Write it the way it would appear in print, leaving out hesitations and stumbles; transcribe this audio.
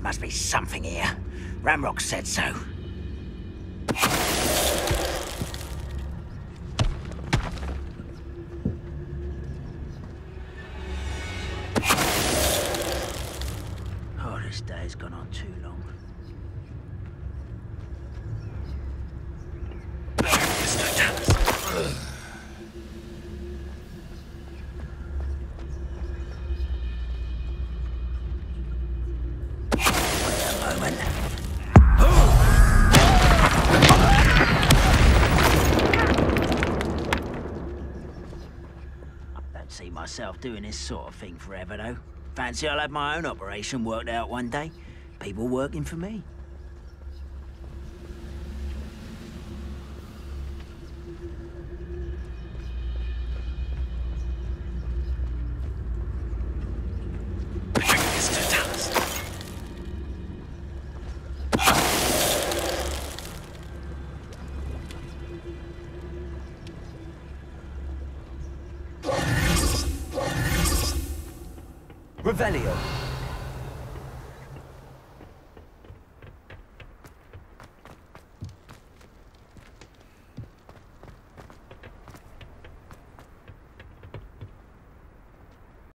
must be something here. Ramrock said so. Oh, this day's gone on too long. See myself doing this sort of thing forever, though. Fancy I'll have my own operation worked out one day. People working for me. Revelio.